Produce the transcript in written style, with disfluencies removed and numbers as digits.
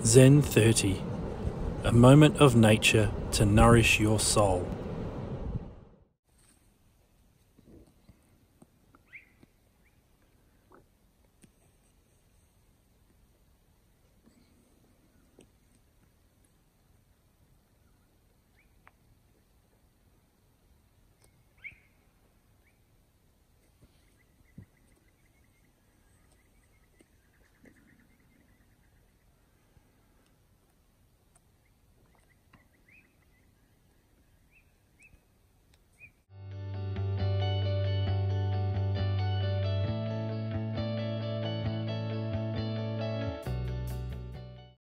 Zen 30. A moment of nature to nourish your soul.